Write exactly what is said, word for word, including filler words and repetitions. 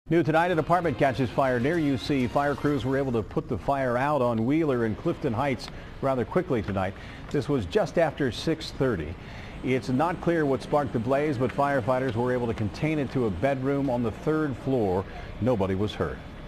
New tonight, an apartment catches fire near U C. Fire crews were able to put the fire out on Wheeler and Clifton Heights rather quickly tonight. This was just after six thirty. It's not clear what sparked the blaze, but firefighters were able to contain it to a bedroom on the third floor. Nobody was hurt.